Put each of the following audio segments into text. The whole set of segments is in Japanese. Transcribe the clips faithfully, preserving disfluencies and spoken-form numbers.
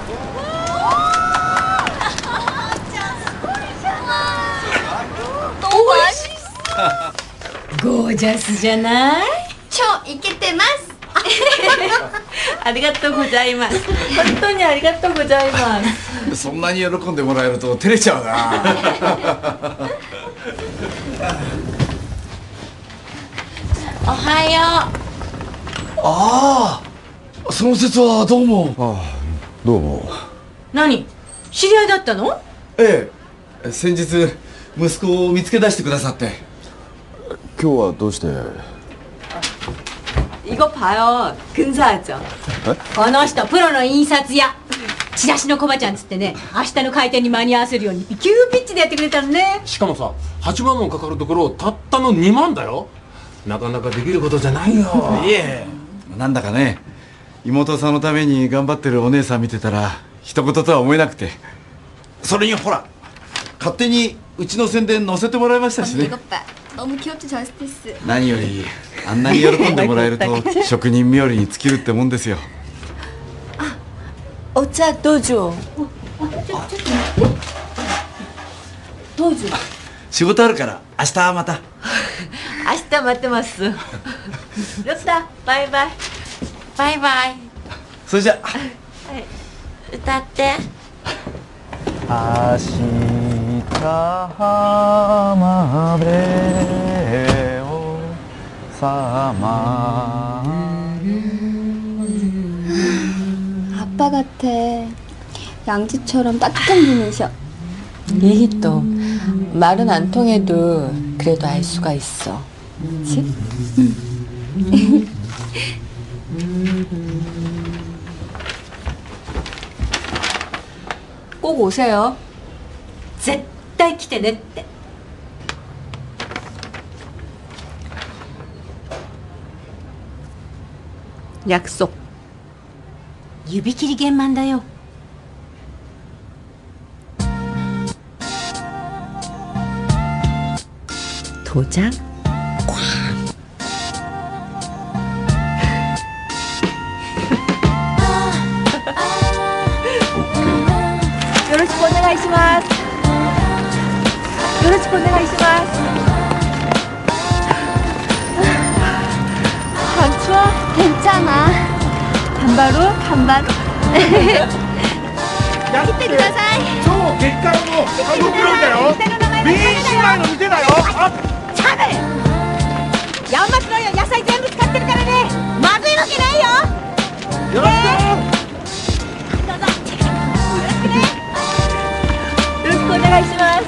ゴージャスじゃない？ 超イケてます。 ありがとうございます。本当にありがとうございます。 そんなに喜んでもらえると照れちゃうな。 おはよう。 ああ、その節はどうも。 ああ、どうも。 何？知り合いだったの？ ええ、先日息子を見つけ出してくださって。 今日はどうして？ 이거 봐요. 근사하죠?この人プロの印刷屋。チラシのコバちゃんつってね、明日の開店に間に合わせるように急ピッチでやってくれたのね。 しかもさ、はちまんもんかかるところをたったのにまんだよ。なかなかできることじゃないよ。 いえ、なんだかね、妹さんのために頑張ってるお姉さん見てたら一言とは思えなくて。それにほら、勝手にうちの宣伝載せてもらいましたしね。 이것 봐. 너무 귀엽지 저스티스. 何よりあんなに喜んでもらえると職人冥利に尽きるってもんですよ。 お茶どうぞ。どうぞ。 仕事あるから明日また。 明日待ってます。ロッタ、バイバイ。バイバイ。 それじゃあ。 はい、歌って。 明日浜辺をさま 아빠 같아. 양지처럼 따뜻한 분이셔. 얘기 또 말은 안 통해도 그래도 알 수가 있어. 그치? 꼭 오세요. 絶対来てねって。約束。指切り玄満だよ。도장 꽝. 요로시ku 오네가이시마스. 요로시ku 오네가이시마스. 안 추워? 괜찮아. 반바로? 반바로. 来てください。超月間の韓国料理だよ。ビーン姉妹の店だよ。あ、 チャネル。ヤンマツの野菜全部使ってるからね。まずいわけないよ。 よろしく。 どうぞ。よろしくね。よろしくお願いします。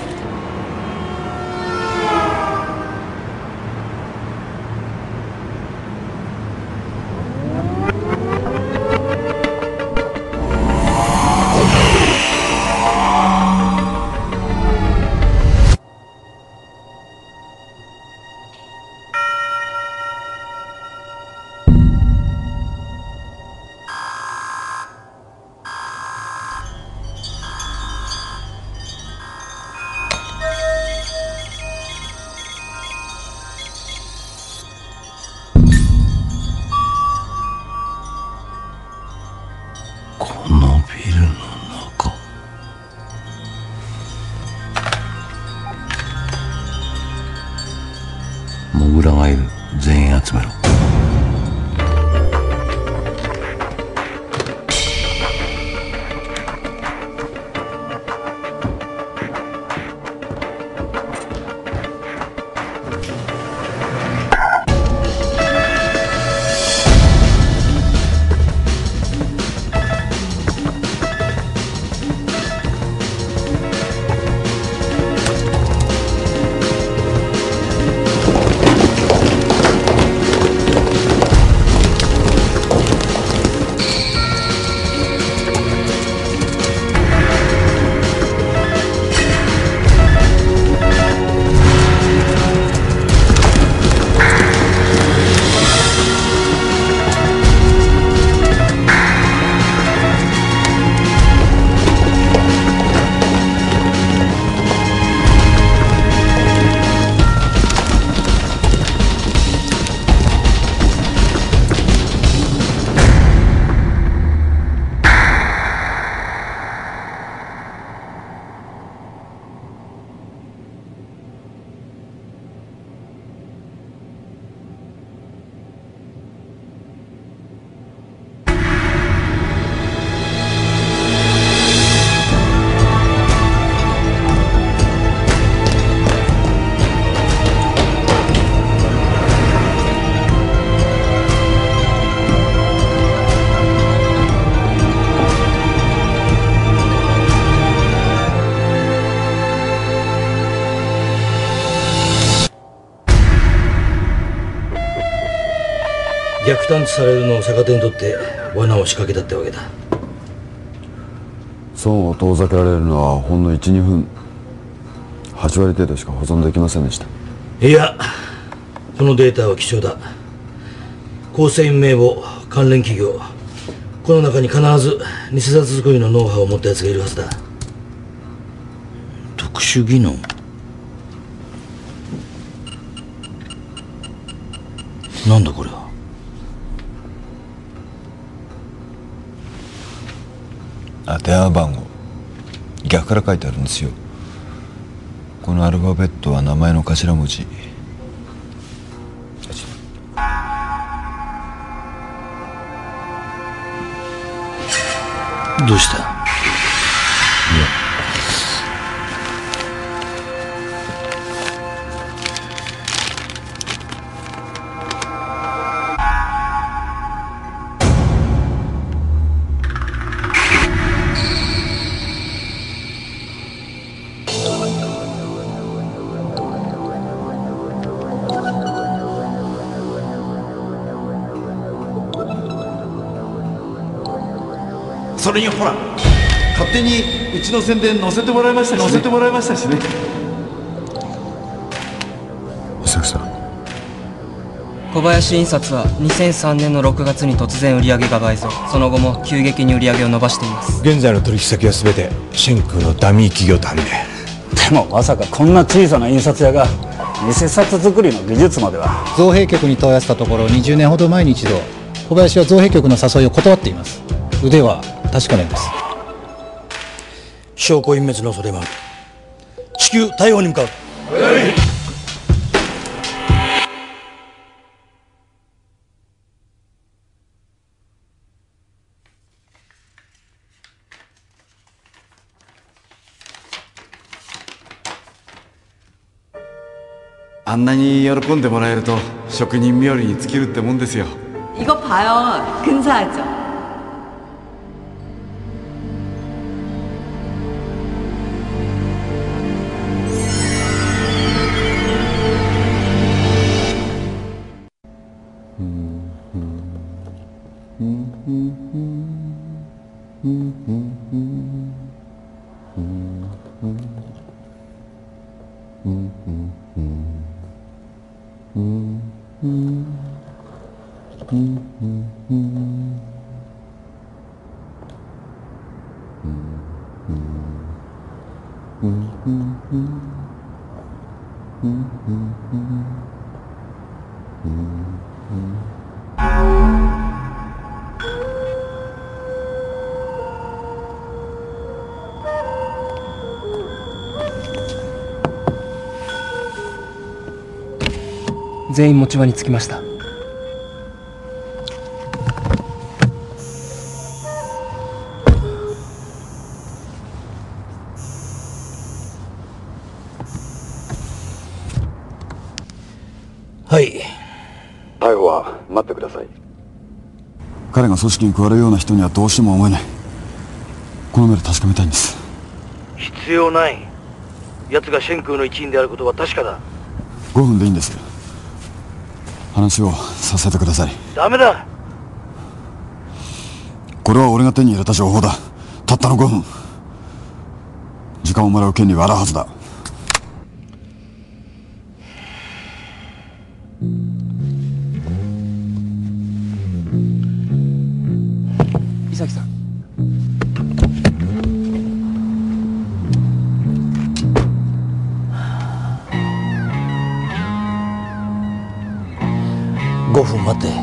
探知されるのを逆手にとって罠を仕掛けたってわけだ。 損を遠ざけられるのはほんのいち、にふん、はち割程度しか保存できませんでした。 いや、このデータは貴重だ。構成員名簿、関連企業、この中に必ず偽札作りのノウハウを持ったやつがいるはずだ。特殊技能、なんだこれは。 あ、電話番号逆から書いてあるんですよ。このアルファベットは名前の頭文字。 どうした？いや、 それにほら勝手にうちの宣伝載せてもらいましたしね載せてもらいましたしね。 伊崎さん、 小林印刷はにせんさんねんのろくがつに突然売り上げが倍増、その後も急激に売り上げを伸ばしています。 現在の取引先は全てシェンクのダミー企業って判明。 でもまさかこんな小さな印刷屋が偽札作りの技術までは。 造幣局に問い合わせたところ、にじゅうねんほど前に一度小林は造幣局の誘いを断っています。腕は確かめます。 証拠隠滅の恐れもある。至急逮捕に向かう。 あんなに喜んでもらえると職人冥利に尽きるってもんですよ。 이거 봐요. 근사하죠? 全員持ち場に着きました。 はい。 逮捕は待ってください。彼が組織に加わるような人にはどうしても思えない。この目で確かめたいんです。 必要ない。奴がシェンクーの一員であることは確かだ。 ごふんでいいんです。話をさせてください。 ダメだ。 これは俺が手に入れた情報だ。たったのごふん。時間をもらう権利はあるはずだ。 伊崎さん、 ごふん待って。